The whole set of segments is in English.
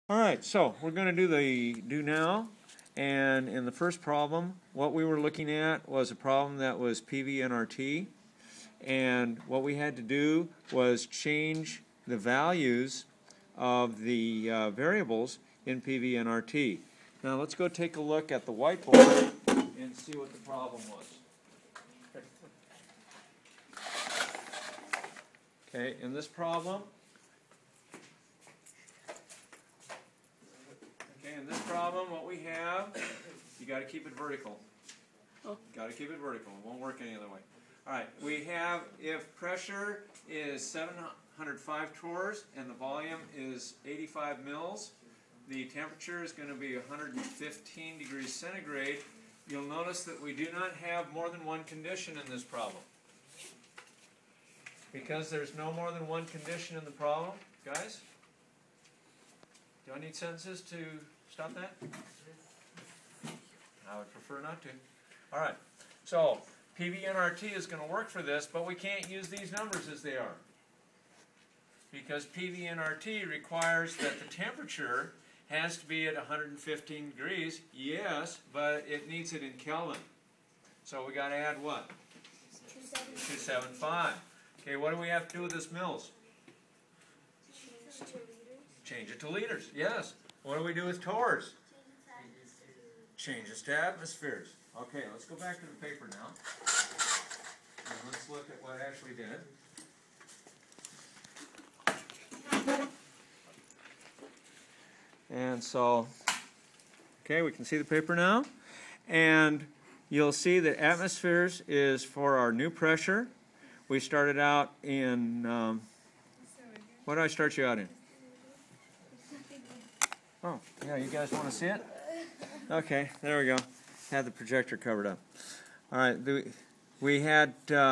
All right, so we're going to do the do now, and in the first problem, what we were looking at was a problem that was PV-nRT, and what we had to do was change the values of the variables in PV-nRT. Now let's go take a look at the whiteboard and see what the problem was. Okay, in this problem, what we have, you got to keep it vertical. Got to keep it vertical. It won't work any other way. All right, we have if pressure is 705 torrs and the volume is 85 mils, the temperature is going to be 115 degrees centigrade. You'll notice that we do not have more than one condition in this problem. Because there's no more than one condition in the problem, guys, do I need sentences to stop that? I would prefer not to. All right, so PV-nRT is going to work for this, but we can't use these numbers as they are. Because PV-nRT requires that the temperature has to be at 115 degrees, yes, but it needs it in Kelvin. So we got to add what? 275. Okay, what do we have to do with this mils? Change it to liters, yes. What do we do with torrs? Change this to atmospheres. Okay, let's go back to the paper now. And let's look at what Ashley did. And so, okay, we can see the paper now. And you'll see that atmospheres is for our new pressure. We started out in, what did I start you out in? Oh, yeah, you guys want to see it? Okay, there we go. Had the projector covered up. All right, we had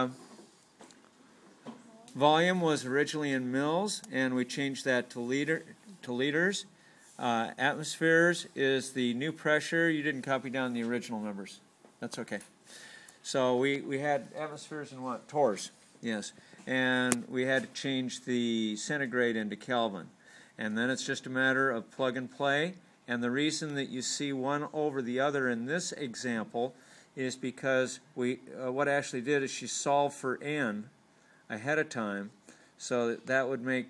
volume was originally in mils, and we changed that to liters. Atmospheres is the new pressure. You didn't copy down the original numbers. That's okay. So we had atmospheres in what? Torrs, yes. And we had to change the centigrade into Kelvin. And then it's just a matter of plug and play. And the reason that you see one over the other in this example is because what Ashley did is she solved for n ahead of time, so that would make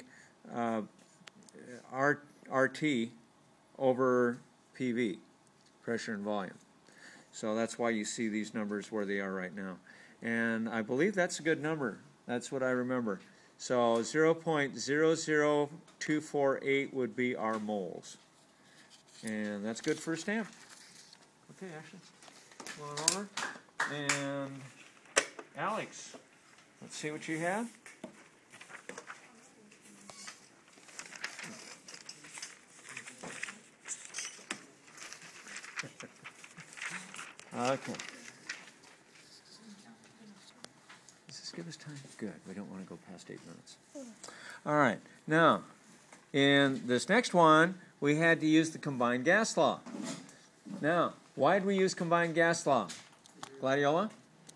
RT over PV, pressure and volume. So that's why you see these numbers where they are right now. And I believe that's a good number. That's what I remember. So 0.00248 would be our moles. And that's good for a stamp. Okay, Ashley, come on over. And Alex, let's see what you have. Okay. Does this give us time? Good. We don't want to go past 8 minutes. All right. Now, in this next one, we had to use the combined gas law. Now, why did we use combined gas law? Gladiola?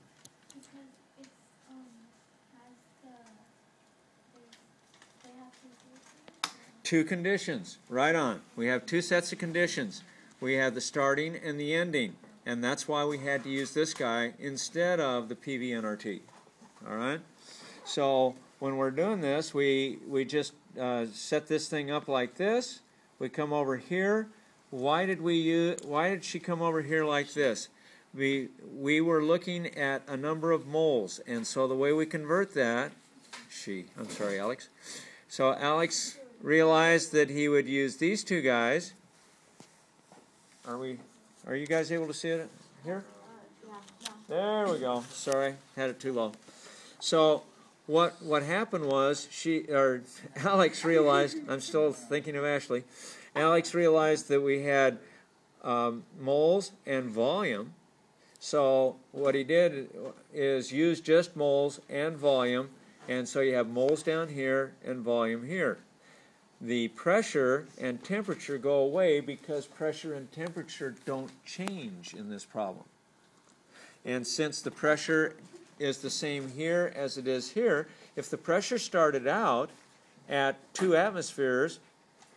Two conditions. Right on. We have two sets of conditions. We have the starting and the ending. And that's why we had to use this guy instead of the PV-nRT. All right? So when we're doing this, we just set this thing up like this. We come over here. Why did she come over here like this? We were looking at a number of moles, and so the way we convert that, I'm sorry, Alex. So Alex realized that he would use these two guys. Are you guys able to see it here? There we go. Sorry, had it too low. So what happened was Alex realized, I'm still thinking of Ashley, Alex realized that we had moles and volume. So what he did is use just moles and volume, and so you have moles down here and volume here. The pressure and temperature go away because pressure and temperature don't change in this problem. And since the pressure is the same here as it is here, if the pressure started out at 2 atmospheres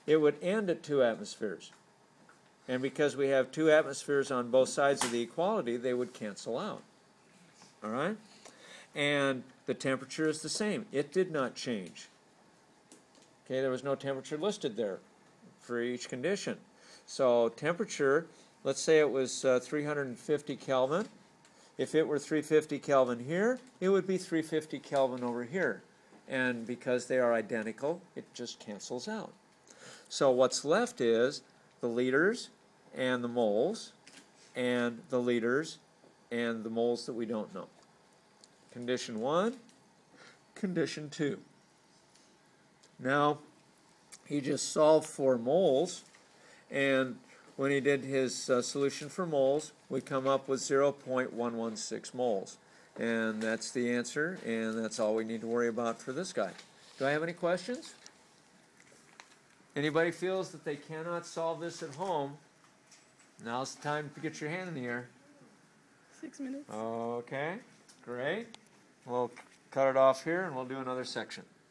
it would end at 2 atmospheres. And because we have 2 atmospheres on both sides of the equality, they would cancel out. All right? And the temperature is the same. It did not change. Okay, there was no temperature listed there for each condition. So temperature, let's say it was 350 Kelvin. If it were 350 Kelvin here, it would be 350 Kelvin over here. And because they are identical, it just cancels out. So what's left is the liters and the moles, and the liters and the moles that we don't know. Condition 1, condition 2. Now, he just solved for moles, and when he did his solution for moles, we come up with 0.116 moles. And that's the answer, and that's all we need to worry about for this guy. Do I have any questions? Anybody feels that they cannot solve this at home, now's the time to get your hand in the air. 6 minutes. Okay, great. We'll cut it off here, and we'll do another section.